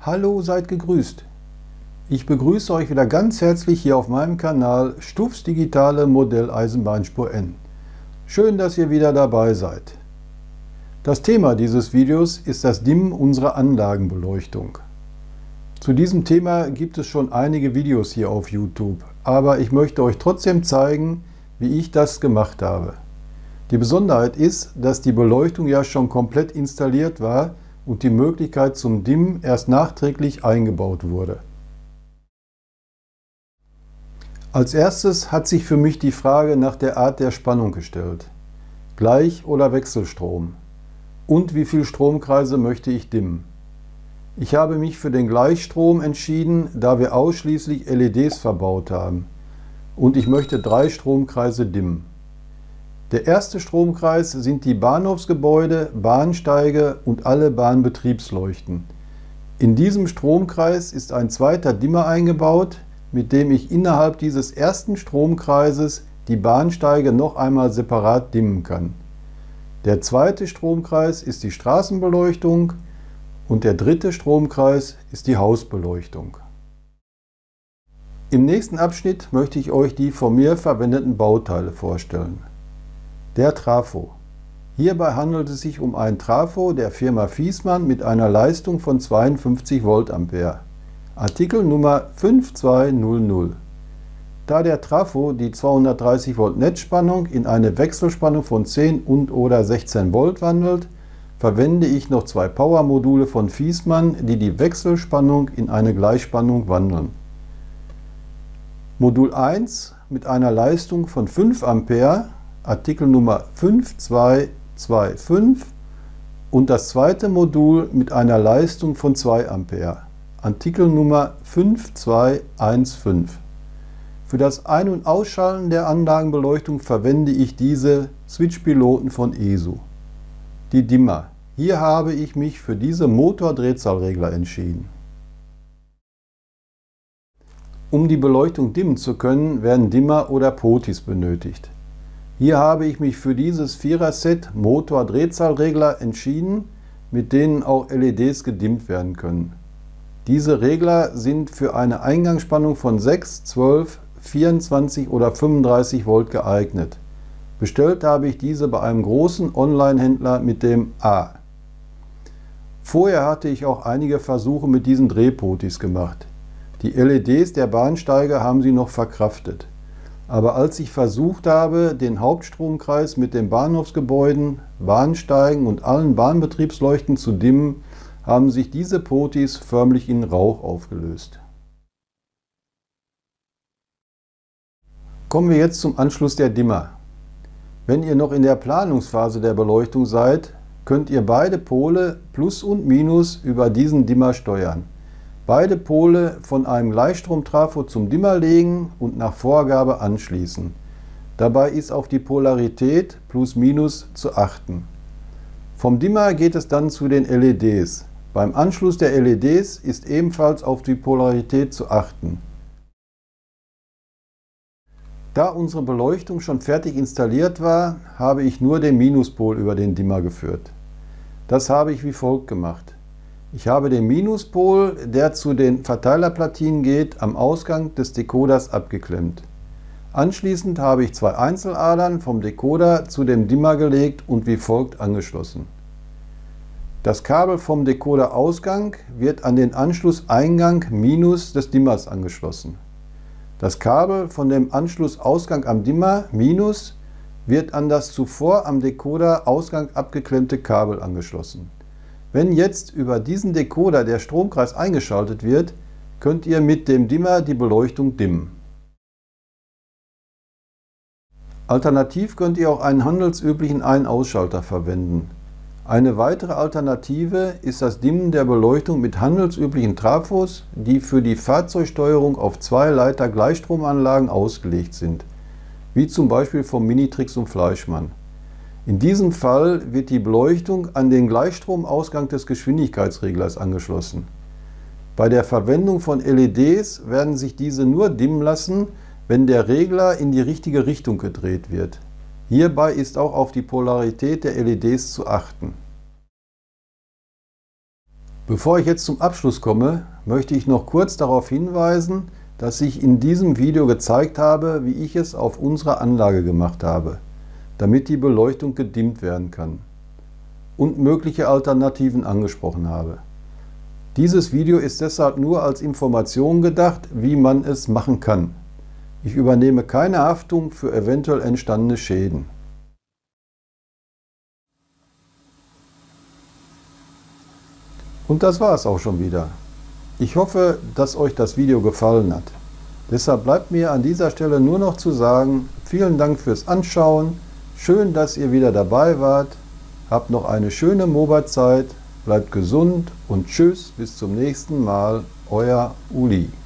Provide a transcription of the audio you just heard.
Hallo, seid gegrüßt! Ich begrüße euch wieder ganz herzlich hier auf meinem Kanal Stuffs digitale Modelleisenbahnspur N. Schön, dass ihr wieder dabei seid. Das Thema dieses Videos ist das Dimmen unserer Anlagenbeleuchtung. Zu diesem Thema gibt es schon einige Videos hier auf YouTube, aber ich möchte euch trotzdem zeigen, wie ich das gemacht habe. Die Besonderheit ist, dass die Beleuchtung ja schon komplett installiert war und die Möglichkeit zum Dimmen erst nachträglich eingebaut wurde. Als erstes hat sich für mich die Frage nach der Art der Spannung gestellt. Gleich- oder Wechselstrom? Und wie viele Stromkreise möchte ich dimmen? Ich habe mich für den Gleichstrom entschieden, da wir ausschließlich LEDs verbaut haben. Und ich möchte 3 Stromkreise dimmen. Der erste Stromkreis sind die Bahnhofsgebäude, Bahnsteige und alle Bahnbetriebsleuchten. In diesem Stromkreis ist ein zweiter Dimmer eingebaut, mit dem ich innerhalb dieses ersten Stromkreises die Bahnsteige noch einmal separat dimmen kann. Der zweite Stromkreis ist die Straßenbeleuchtung und der dritte Stromkreis ist die Hausbeleuchtung. Im nächsten Abschnitt möchte ich euch die von mir verwendeten Bauteile vorstellen. Der Trafo. Hierbei handelt es sich um einen Trafo der Firma Viessmann mit einer Leistung von 52 Voltampere. Artikel Nummer 5200. Da der Trafo die 230 Volt Netzspannung in eine Wechselspannung von 10 und/oder 16 Volt wandelt, verwende ich noch 2 Powermodule von Viessmann, die die Wechselspannung in eine Gleichspannung wandeln. Modul 1 mit einer Leistung von 5 Ampere, Artikel Nummer 5225, und das zweite Modul mit einer Leistung von 2 Ampere, Artikel Nummer 5215. Für das Ein- und Ausschalten der Anlagenbeleuchtung verwende ich diese Switchpiloten von ESU. Die Dimmer. Hier habe ich mich für diese Motordrehzahlregler entschieden. Um die Beleuchtung dimmen zu können, werden Dimmer oder Potis benötigt. Hier habe ich mich für dieses 4er-Set Motordrehzahlregler entschieden, mit denen auch LEDs gedimmt werden können. Diese Regler sind für eine Eingangsspannung von 6, 12, 24 oder 35 Volt geeignet. Bestellt habe ich diese bei einem großen Online-Händler mit dem A. Vorher hatte ich auch einige Versuche mit diesen Drehpotis gemacht. Die LEDs der Bahnsteige haben sie noch verkraftet. Aber als ich versucht habe, den Hauptstromkreis mit den Bahnhofsgebäuden, Bahnsteigen und allen Bahnbetriebsleuchten zu dimmen, haben sich diese Potis förmlich in Rauch aufgelöst. Kommen wir jetzt zum Anschluss der Dimmer. Wenn ihr noch in der Planungsphase der Beleuchtung seid, könnt ihr beide Pole Plus und Minus über diesen Dimmer steuern. Beide Pole von einem Gleichstromtrafo zum Dimmer legen und nach Vorgabe anschließen. Dabei ist auf die Polarität Plus-Minus zu achten. Vom Dimmer geht es dann zu den LEDs. Beim Anschluss der LEDs ist ebenfalls auf die Polarität zu achten. Da unsere Beleuchtung schon fertig installiert war, habe ich nur den Minuspol über den Dimmer geführt. Das habe ich wie folgt gemacht. Ich habe den Minuspol, der zu den Verteilerplatinen geht, am Ausgang des Dekoders abgeklemmt. Anschließend habe ich 2 Einzeladern vom Dekoder zu dem Dimmer gelegt und wie folgt angeschlossen. Das Kabel vom Dekoderausgang wird an den Anschlusseingang Minus des Dimmers angeschlossen. Das Kabel von dem Anschlussausgang am Dimmer Minus wird an das zuvor am Dekoderausgang abgeklemmte Kabel angeschlossen. Wenn jetzt über diesen Dekoder der Stromkreis eingeschaltet wird, könnt ihr mit dem Dimmer die Beleuchtung dimmen. Alternativ könnt ihr auch einen handelsüblichen Ein-Ausschalter verwenden. Eine weitere Alternative ist das Dimmen der Beleuchtung mit handelsüblichen Trafos, die für die Fahrzeugsteuerung auf 2 Leiter Gleichstromanlagen ausgelegt sind, wie zum Beispiel vom Minitrix und Fleischmann. In diesem Fall wird die Beleuchtung an den Gleichstromausgang des Geschwindigkeitsreglers angeschlossen. Bei der Verwendung von LEDs werden sich diese nur dimmen lassen, wenn der Regler in die richtige Richtung gedreht wird. Hierbei ist auch auf die Polarität der LEDs zu achten. Bevor ich jetzt zum Abschluss komme, möchte ich noch kurz darauf hinweisen, dass ich in diesem Video gezeigt habe, wie ich es auf unserer Anlage gemacht habe, damit die Beleuchtung gedimmt werden kann, und mögliche Alternativen angesprochen habe. Dieses Video ist deshalb nur als Information gedacht, wie man es machen kann. Ich übernehme keine Haftung für eventuell entstandene Schäden. Und das war es auch schon wieder. Ich hoffe, dass euch das Video gefallen hat. Deshalb bleibt mir an dieser Stelle nur noch zu sagen, vielen Dank fürs Anschauen, schön, dass ihr wieder dabei wart, habt noch eine schöne Mobile-Zeit, bleibt gesund und tschüss, bis zum nächsten Mal, euer Uli.